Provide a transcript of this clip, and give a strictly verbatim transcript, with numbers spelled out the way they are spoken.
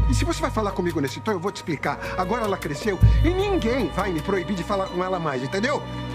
E se você vai falar comigo nesse tom, eu vou te explicar. Agora ela cresceu e ninguém vai me proibir de falar com ela mais, entendeu?